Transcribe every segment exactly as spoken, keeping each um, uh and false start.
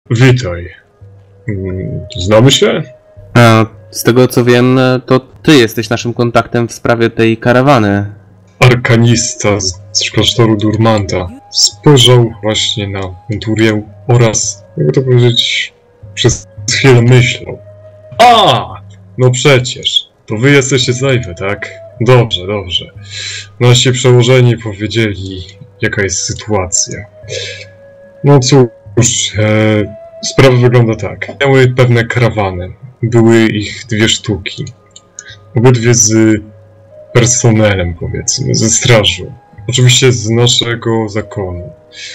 Witaj. Mm, Znamy się? A z tego co wiem, to ty jesteś naszym kontaktem w sprawie tej karawany. Arkanista z, z klasztoru Durmanta spojrzał właśnie na Venturię oraz, jakby to powiedzieć, przez chwilę myślał. A! No przecież, to wy jesteście z Ejwy, tak? Dobrze, dobrze. Nasi przełożeni powiedzieli, jaka jest sytuacja. No cóż, e, sprawa wygląda tak. Miały pewne karawany. Były ich dwie sztuki. Obydwie z personelem, powiedzmy, ze strażą. Oczywiście z naszego zakonu.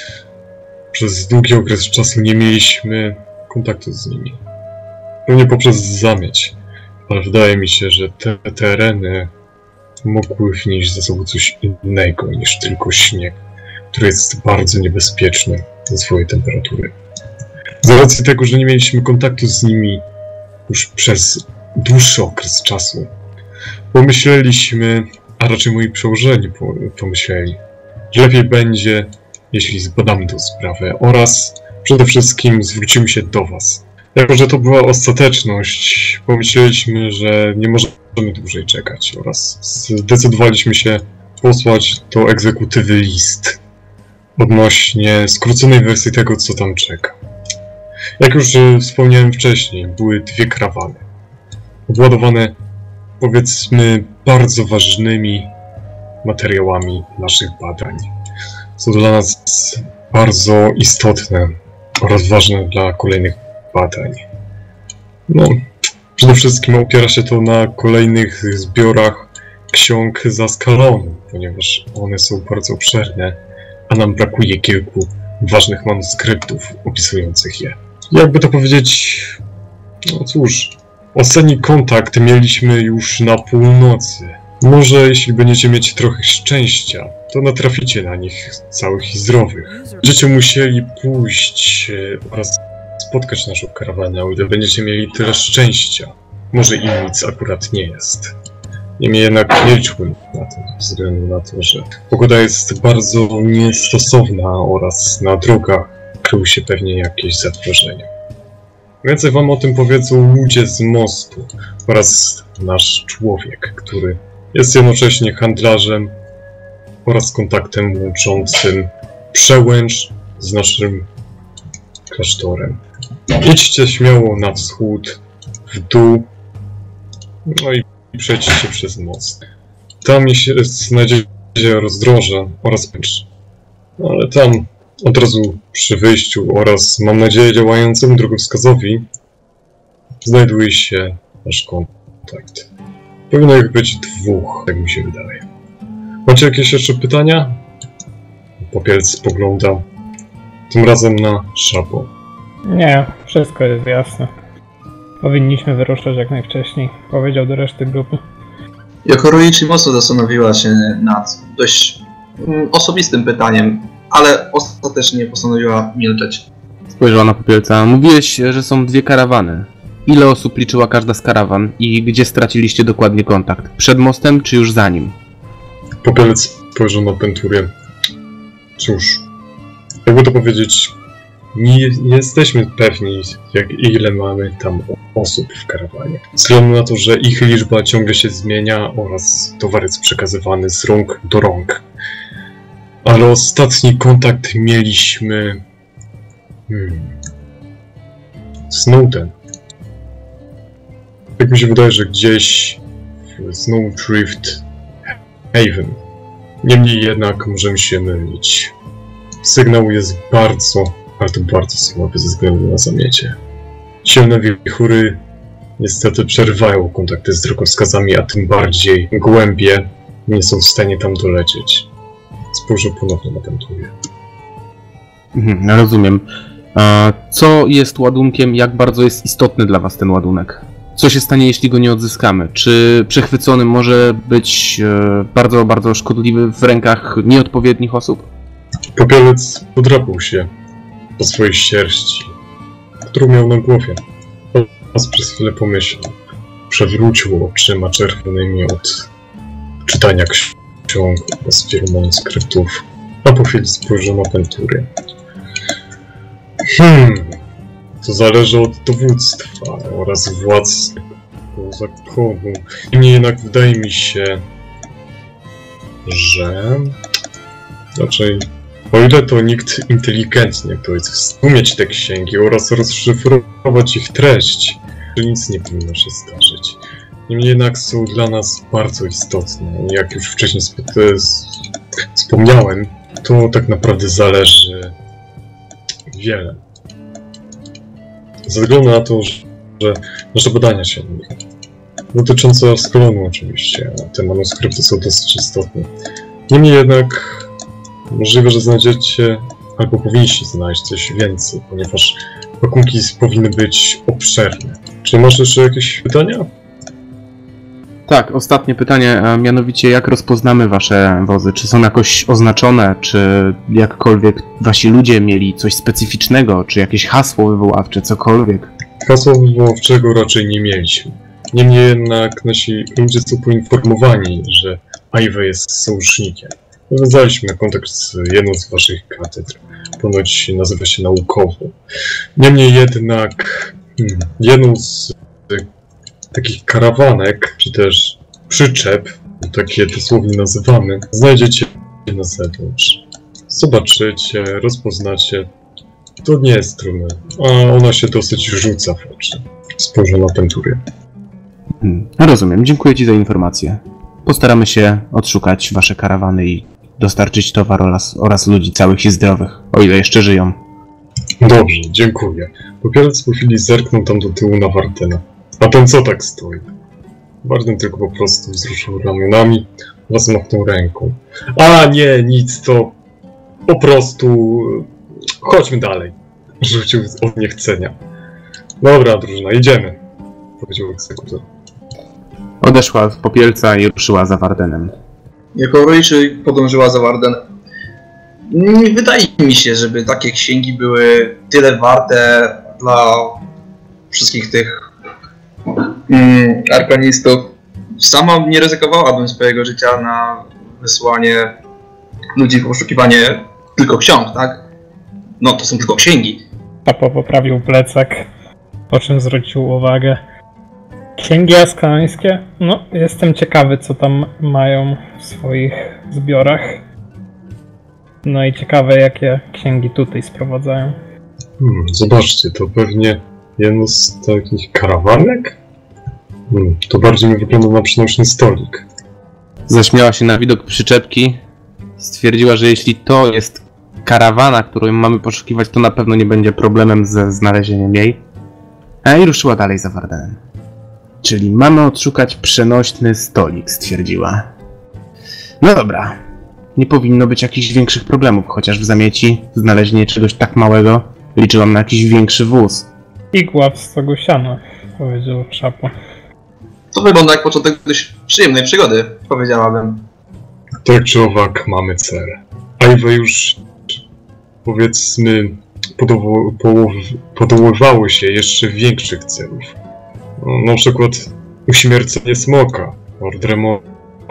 Przez długi okres czasu nie mieliśmy kontaktu z nimi. Pewnie poprzez zamieć. Ale wydaje mi się, że te tereny mogły wnieść ze sobą coś innego niż tylko śnieg, który jest bardzo niebezpieczny ze swojej temperatury. Z racji tego, że nie mieliśmy kontaktu z nimi już przez dłuższy okres czasu, pomyśleliśmy, a raczej moi przełożeni pomyśleli, że lepiej będzie, jeśli zbadamy tę sprawę oraz przede wszystkim zwrócimy się do was. Jako że to była ostateczność, pomyśleliśmy, że nie możemy dłużej czekać oraz zdecydowaliśmy się posłać do egzekutywy list odnośnie skróconej wersji tego, co tam czeka. Jak już wspomniałem wcześniej, były dwie karawany, obładowane, powiedzmy, bardzo ważnymi materiałami naszych badań. Są dla nas bardzo istotne oraz ważne dla kolejnych badań. No, przede wszystkim opiera się to na kolejnych zbiorach ksiąg Zaskalonu, ponieważ one są bardzo obszerne, a nam brakuje kilku ważnych manuskryptów opisujących je. Jakby to powiedzieć, no cóż, ostatni kontakt mieliśmy już na północy. Może jeśli będziecie mieć trochę szczęścia, to natraficie na nich całych i zdrowych. Będziecie musieli pójść oraz spotkać naszą karawanę, o ile będziecie mieli tyle szczęścia. Może im nic akurat nie jest. Niemniej jednak nie liczyłbym na to, ze względu na to, że pogoda jest bardzo niestosowna oraz na drogach kryły się pewnie jakieś zagrożenia. Więcej wam o tym powiedzą ludzie z mostu oraz nasz człowiek, który jest jednocześnie handlarzem oraz kontaktem łączącym Przełęcz z naszym klasztorem. Idźcie śmiało na wschód, w dół, no i przejdźcie przez most. Tam znajdziecie rozdroże oraz pęcz. Ale tam od razu przy wyjściu oraz, mam nadzieję, działającym drogowskazowi znajduje się nasz kontakt. Powinno ich być dwóch, tak mi się wydaje. Macie jakieś jeszcze pytania? Popielc spogląda tym razem na Szabo. Nie, wszystko jest jasne. Powinniśmy wyruszać jak najwcześniej, powiedział do reszty grupy. Jako Ruichi mocno zastanowiła się nad dość mm, osobistym pytaniem, ale ostatecznie postanowiła milczeć. Spojrzała na Popielca. Mówiłeś, że są dwie karawany. Ile osób liczyła każda z karawan i gdzie straciliście dokładnie kontakt? Przed mostem czy już za nim? Popielec spojrzał na Venturię. Cóż, jakby to powiedzieć, nie jesteśmy pewni, jak ile mamy tam osób w karawanie. Ze względu na to, że ich liczba ciągle się zmienia oraz towar jest przekazywany z rąk do rąk. Ale ostatni kontakt mieliśmy... Hmm... Snowden. Tak mi się wydaje, że gdzieś w Snowdrift Haven. Niemniej jednak możemy się mylić. Sygnał jest bardzo, ale to bardzo słaby ze względu na zamiecie. Silne wichury niestety przerywają kontakty z drogowskazami, a tym bardziej głębie nie są w stanie tam dolecieć. Spojrzę ponownie na Venturię. Mhm, rozumiem. A co jest ładunkiem, jak bardzo jest istotny dla was ten ładunek? Co się stanie, jeśli go nie odzyskamy? Czy przechwycony może być e, bardzo, bardzo szkodliwy w rękach nieodpowiednich osób? Popielec podrapał się po swojej sierści, którą miał na głowie. Oraz przez chwilę pomyślał. Przewrócił oczyma czerwonymi od czytania ksiąg oraz wielu manuskryptów, a po chwili spojrzał na Venturię. Hmm, To zależy od dowództwa oraz władz tego zakonu. Niemniej jednak wydaje mi się, że raczej, o ile to nikt inteligentny, to jest umieć te księgi oraz rozszyfrować ich treść, to nic nie powinno się zdarzyć. Niemniej jednak są dla nas bardzo istotne. Jak już wcześniej wspomniałem, to tak naprawdę zależy wiele. Ze względu na to, że nasze badania się dotyczące Askalonu oczywiście, a te manuskrypty są dosyć istotne. Niemniej jednak możliwe, że znajdziecie, albo powinniście znaleźć coś więcej, ponieważ pakunki powinny być obszerne. Czy masz jeszcze jakieś pytania? Tak, ostatnie pytanie, a mianowicie jak rozpoznamy wasze wozy? Czy są jakoś oznaczone, czy jakkolwiek wasi ludzie mieli coś specyficznego, czy jakieś hasło wywoławcze, cokolwiek? Hasła wywoławczego raczej nie mieliśmy. Niemniej jednak nasi ludzie są poinformowani, że Aiwe jest sojusznikiem. Nawiązaliśmy kontakt z jedną z waszych katedr. Ponoć nazywa się naukowo. Niemniej jednak hmm, jedną z takich karawanek, czy też przyczep, takie dosłownie nazywamy, znajdziecie na zewnątrz. Zobaczycie, rozpoznacie. To nie jest trudne, a ona się dosyć rzuca w oczy. Spojrzę na penturię. Hmm, rozumiem, dziękuję ci za informację. Postaramy się odszukać wasze karawany i dostarczyć towar oraz, oraz ludzi całych i zdrowych, o ile jeszcze żyją. Dobrze, dziękuję. Popielec po chwili zerknął tam do tyłu na Wardena. A ten co tak stoi? Warden tylko po prostu wzruszył ramionami oraz machnął ręką. A nie, nic, to po prostu... Chodźmy dalej. Rzucił od niechcenia. Dobra, drużyna, idziemy, powiedział egzekutor. Odeszła z Popielca i ruszyła za Wardenem. Jako Roiczy podążyła za Wardenem. Nie wydaje mi się, żeby takie księgi były tyle warte dla wszystkich tych mm, arkanistów. Sama nie ryzykowałabym swojego życia na wysłanie ludzi w poszukiwanie tylko ksiąg, tak? No, to są tylko księgi. Papo poprawił plecak, po czym zwrócił uwagę. Księgi askalańskie? No, jestem ciekawy, co tam mają w swoich zbiorach. No i ciekawe, jakie księgi tutaj sprowadzają. Hmm, zobaczcie, to pewnie jedno z takich karawanek? Hmm, to bardziej mi wygląda na przenośny stolik. Zaśmiała się na widok przyczepki. Stwierdziła, że jeśli to jest karawana, którą mamy poszukiwać, to na pewno nie będzie problemem ze znalezieniem jej. A i ruszyła dalej za Wardenem. Czyli mamy odszukać przenośny stolik, stwierdziła. No dobra. Nie powinno być jakichś większych problemów, chociaż w zamieci znalezienie czegoś tak małego liczyłam na jakiś większy wóz. Igła w stogu siana, powiedział Szapo. To wygląda jak początek dość przyjemnej przygody, powiedziałabym. Tak czy owak mamy cel. Aiwe już, powiedzmy, podoło, połow, podoływały się jeszcze większych celów. No, na przykład uśmiercenie smoka, Ordremo.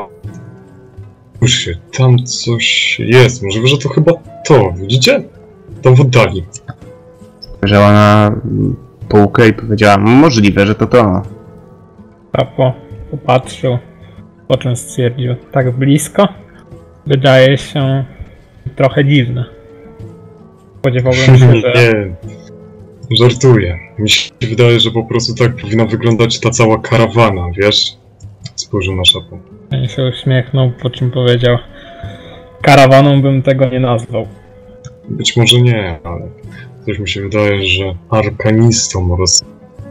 Spójrzcie, tam coś jest, możliwe, że to chyba to, widzicie? Tam w oddali. Spojrzała na półkę i powiedziała, możliwe, że to to. Szapo popatrzył, po czym stwierdził, tak blisko? Wydaje się trochę dziwne. Spodziewałbym się, że... Nie, żartuję. Mi się wydaje, że po prostu tak powinna wyglądać ta cała karawana, wiesz? Spojrzał na Szapo. I się uśmiechnął, po czym powiedział, karawaną bym tego nie nazwał. Być może nie, ale coś mi się wydaje, że arkanistom oraz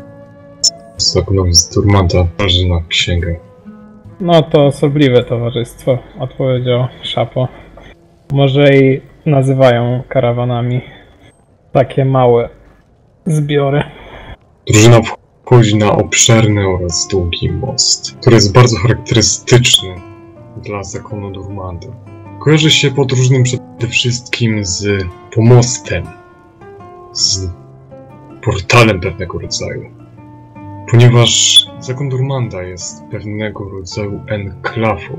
zakonowi z Durmanta leży na księgę. No to osobliwe towarzystwo, odpowiedział Szapo. Może i nazywają karawanami takie małe zbiory. Drużyna wchodzi na obszerny oraz długi most, który jest bardzo charakterystyczny dla zakonu Durmanta. Kojarzy się podróżnym przede wszystkim z pomostem, z portalem pewnego rodzaju. Ponieważ zakon Durmanta jest pewnego rodzaju enklawą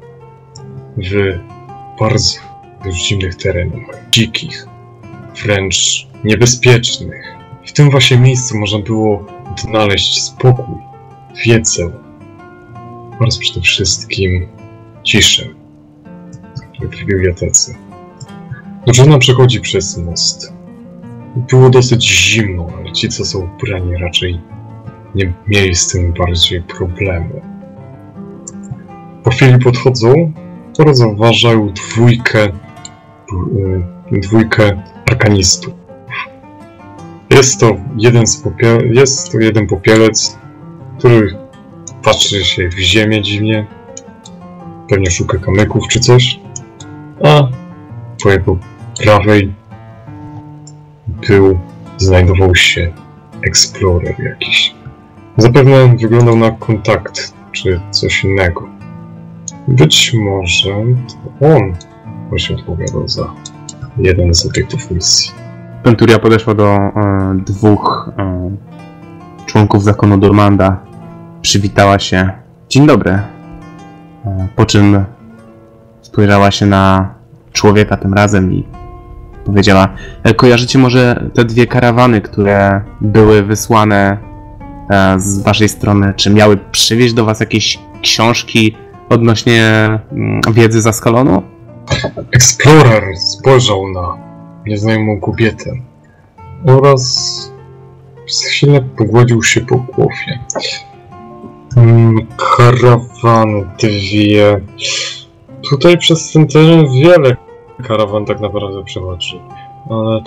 w bardzo zimnych terenach, dzikich, wręcz niebezpiecznych, W tym właśnie miejscu można było odnaleźć spokój, wiedzę oraz przede wszystkim ciszę w bibliotece. Drużyna przechodzi przez most. Było dosyć zimno, ale ci, co są ubrani, raczej nie mieli z tym bardziej problemu. Po chwili podchodzą oraz zauważają dwójkę, dwójkę arkanistów. Jest to jeden z popiel- jest to jeden popielec, który patrzy się w ziemię dziwnie, pewnie szuka kamyków czy coś, a po jego prawej był, znajdował się eksplorer jakiś. Zapewne wyglądał na kontakt czy coś innego. Być może to on właśnie odpowiadał za jeden z obiektów misji. Penturia podeszła do e, dwóch e, członków zakonu Durmanda. Przywitała się. Dzień dobry. E, po czym spojrzała się na człowieka tym razem i powiedziała: e, kojarzycie może te dwie karawany, które były wysłane e, z waszej strony? Czy miały przywieźć do was jakieś książki odnośnie mm, wiedzy z Askalonu? Explorer spojrzał na nieznajomą kobietę oraz przez chwilę pogładził się po głowie. Hmm, karawany dwie. Tutaj przez ten teren wiele karawan tak naprawdę przechodzi. Ale...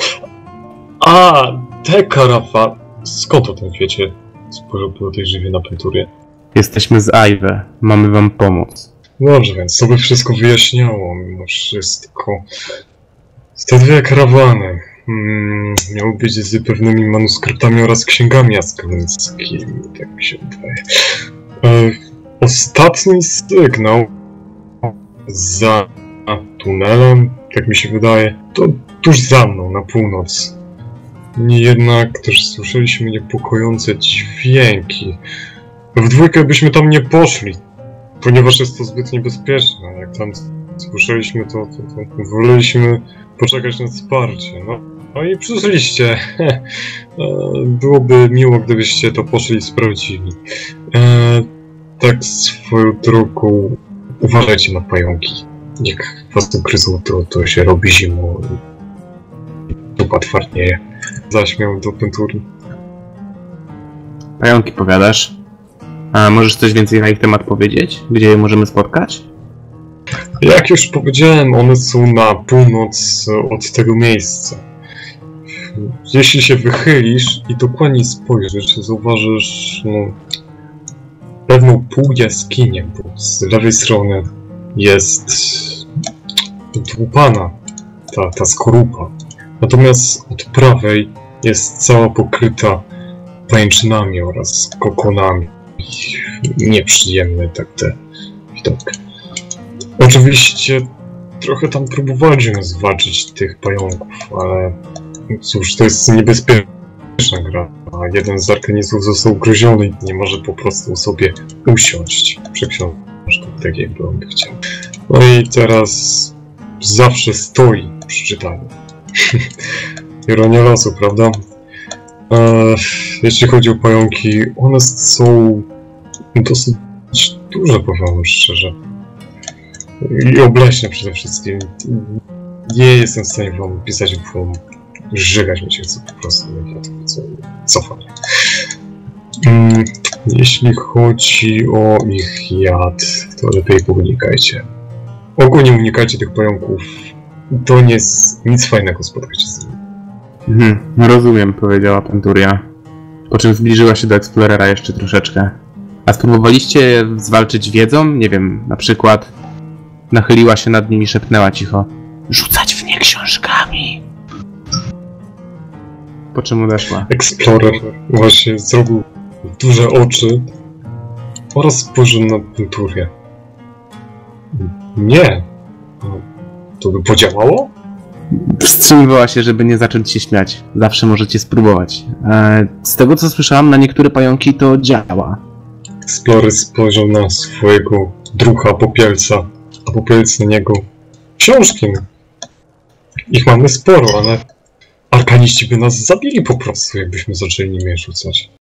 A, te karawany... Skąd o tym wiecie? Spojrzał podejrzliwie na Penturię. Jesteśmy z Aive. Mamy wam pomóc. Dobrze, więc to by wszystko wyjaśniało mimo wszystko. Te dwie karawany hmm, miały być z pewnymi manuskryptami oraz księgami askalonickimi, tak mi się wydaje. E, ostatni sygnał za tunelem, tak mi się wydaje, to tuż za mną, na północ. Jednak też słyszeliśmy niepokojące dźwięki. W dwójkę byśmy tam nie poszli, ponieważ jest to zbyt niebezpieczne. Jak tam słyszeliśmy, to, to, to woleliśmy poczekać na wsparcie. No, no i przyszliście. Byłoby miło, gdybyście to poszli i sprawdzili. E, tak swoją drogą, uważajcie na pająki. Jak was ugryzą, to, to się robi zimno i dupa twardnieje. Zaśmiał do Penturii. Pająki powiadasz? A możesz coś więcej na ich temat powiedzieć? Gdzie je możemy spotkać? Jak już powiedziałem, one są na północ od tego miejsca. Jeśli się wychylisz i dokładnie spojrzysz, zauważysz no, pewną półjaskinię, bo z lewej strony jest dłupana ta, ta skorupa. Natomiast od prawej jest cała pokryta pajęczynami oraz kokonami. Nieprzyjemny tak te widok. Oczywiście trochę tam próbowaliśmy zwalczyć tych pająków, ale cóż, to jest niebezpieczna gra. A jeden z arkanistów został ugryziony i nie może po prostu sobie usiąść przy książce, tak jakby on chciał. No i teraz zawsze stoi przy czytaniu. Ironia losu, prawda? Eee, jeśli chodzi o pająki, one są dosyć duże, powiem szczerze. I obleśne przede wszystkim. Nie jestem w stanie wam pisać, bo żygać mi się chce po prostu. Cofam. Mm, jeśli chodzi o ich jad, to lepiej unikajcie. Ogólnie unikajcie tych pająków. To nie jest nic fajnego, spotkać się z nimi. Mhm, rozumiem, powiedziała Penturia. Po czym zbliżyła się do Explorera jeszcze troszeczkę. A spróbowaliście zwalczyć wiedzą? Nie wiem, na przykład nachyliła się nad nim i szepnęła cicho: rzucać w nie książkami. Po czym odeszła. Explorer właśnie zrobił duże oczy oraz spojrzał na Penturię. Nie. To by podziałało? Wstrzymywała się, żeby nie zacząć się śmiać. Zawsze możecie spróbować. E, z tego co słyszałam, na niektóre pająki to działa. Explorer spojrzał na swojego druha popielca, a popielec na niego. Książki. Ich mamy sporo, ale arkaniści by nas zabili po prostu, jakbyśmy zaczęli nimi rzucać.